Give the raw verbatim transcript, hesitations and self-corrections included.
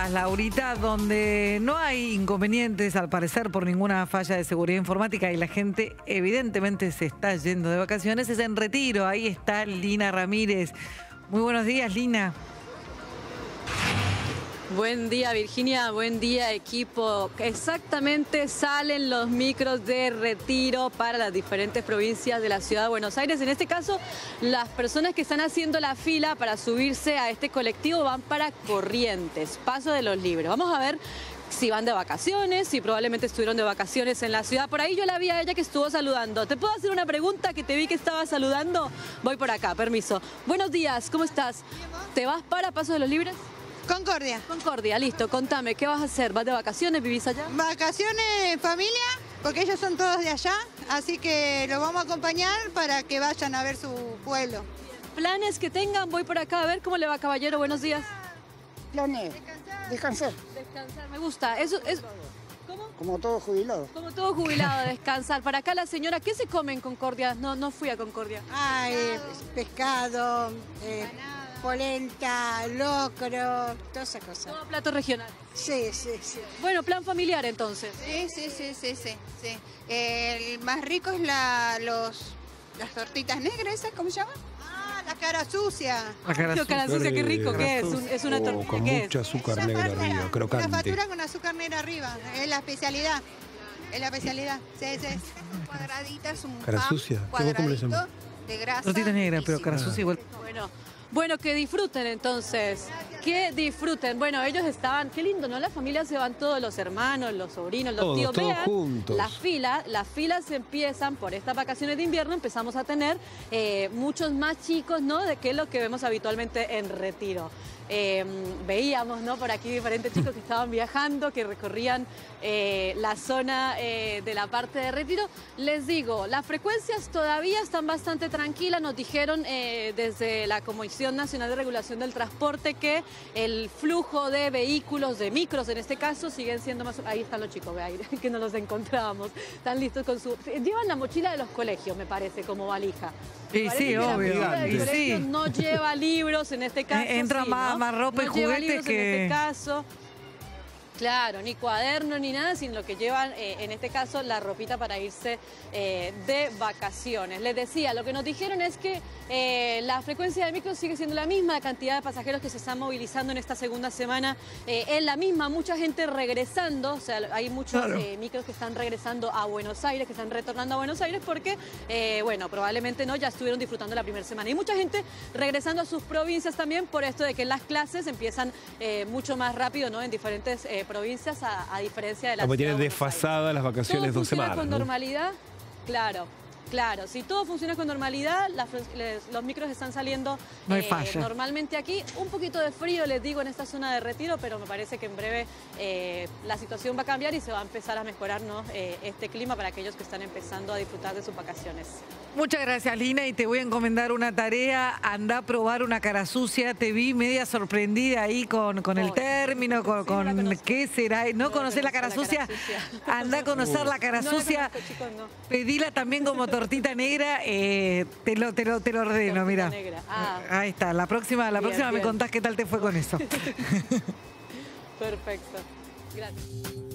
Gracias, Laurita, donde no hay inconvenientes, al parecer, por ninguna falla de seguridad informática y la gente evidentemente se está yendo de vacaciones, es en Retiro. Ahí está Lina Ramírez. Muy buenos días, Lina. Buen día, Virginia, buen día, equipo. Exactamente salen los micros de Retiro para las diferentes provincias de la ciudad de Buenos Aires. En este caso, las personas que están haciendo la fila para subirse a este colectivo van para Corrientes, Paso de los Libres. Vamos a ver si van de vacaciones, si probablemente estuvieron de vacaciones en la ciudad. Por ahí yo la vi a ella que estuvo saludando. ¿Te puedo hacer una pregunta que te vi que estaba saludando? Voy por acá, permiso. Buenos días, ¿cómo estás? ¿Te vas para Paso de los Libres? Concordia. Concordia, listo. Contame, ¿qué vas a hacer? ¿Vas de vacaciones? ¿Vivís allá? Vacaciones en familia, porque ellos son todos de allá, así que los vamos a acompañar para que vayan a ver su pueblo. Planes que tengan, voy por acá a ver cómo le va, caballero. Buenos días. Planes, descansar. Descansar, me gusta. Eso es... ¿Cómo? Como todo jubilado. Como todo jubilado, descansar. Para acá la señora, ¿qué se come en Concordia? No, no fui a Concordia. Ay, pescado, eh, polenta, locro, toda esa cosa. Todo plato regional. Sí, sí, sí. Bueno, plan familiar entonces. Sí, sí, sí, sí, sí, sí. El más rico es la, los, las tortitas negras, ¿esas cómo se llama? Ah, la cara sucia. La cara Yo, cara sucia, qué rico que es. Un- es una Oh, tortilla, con ¿qué mucha es? azúcar Esa negra factura, arriba, Una crocante. factura con azúcar negra arriba, es la especialidad. Es la especialidad, sí, sí. Cuadraditas, un Cara pan sucia. ¿Cómo- cuadradito cómo le llaman? de grasa. Tortita negra, pero riquísimo. cara sucia igual. Bueno, bueno, que disfruten entonces, que disfruten. Bueno, ellos estaban, qué lindo, ¿no? La familia se van todos, los hermanos, los sobrinos, los Todos, tíos. todos Vean, juntos. las filas, las filas se empiezan por estas vacaciones de invierno, empezamos a tener eh, muchos más chicos, ¿no? De que lo que vemos habitualmente en Retiro. Eh, veíamos, ¿no? Por aquí diferentes chicos que estaban viajando, que recorrían eh, la zona eh, de la parte de Retiro. Les digo, las frecuencias todavía están bastante tranquilas. Nos dijeron eh, desde la Comisión Nacional de Regulación del Transporte que el flujo de vehículos, de micros en este caso, siguen siendo más... Ahí están los chicos, ve ahí, que no los encontramos. Están listos con su... Llevan la mochila de los colegios, me parece, como valija. Y Me parece sí, que la obvio. mochila del Y colegio sí. no lleva libros en este caso. Entra sí, más- ¿no? más ropa y No lleva juguetes libros que- en este caso. Claro, ni cuaderno ni nada, sino lo que llevan, eh, en este caso, la ropita para irse eh, de vacaciones. Les decía, lo que nos dijeron es que eh, la frecuencia de micros sigue siendo la misma, la cantidad de pasajeros que se están movilizando en esta segunda semana eh, es la misma, mucha gente regresando, o sea, hay muchos Claro. eh, micros que están regresando a Buenos Aires, que están retornando a Buenos Aires porque, eh, bueno, probablemente no, ya estuvieron disfrutando la primera semana. Y mucha gente regresando a sus provincias también por esto de que las clases empiezan eh, mucho más rápido, ¿no? En diferentes eh, provincias, a, a diferencia de la Como ciudad tienen de Buenos Aires. desfasadas las vacaciones ¿Todo dos funciona semanas, con ¿no? normalidad? Claro, claro. Si todo funciona con normalidad, las fre- les- los micros están saliendo No hay falla. normalmente aquí. Un poquito de frío, les digo, en esta zona de Retiro, pero me parece que en breve eh, la situación va a cambiar y se va a empezar a mejorar, ¿no? eh, este clima para aquellos que están empezando a disfrutar de sus vacaciones. Muchas gracias, Lina, y te voy a encomendar una tarea. Anda a probar una cara sucia. Te vi media sorprendida ahí con, con el Oh, término, con, sí, no la con conozco. qué será. ¿No No conocés la cara conozco la sucia? cara sucia. Anda a conocer la cara No la sucia. conozco, chicos, no. Pedila también como tortita negra. eh, te, lo, te, lo, te lo ordeno, Tortita mira. negra. Ah. Ahí está. La próxima, la Bien, próxima me bien. contás qué tal te fue con eso. Perfecto. Gracias.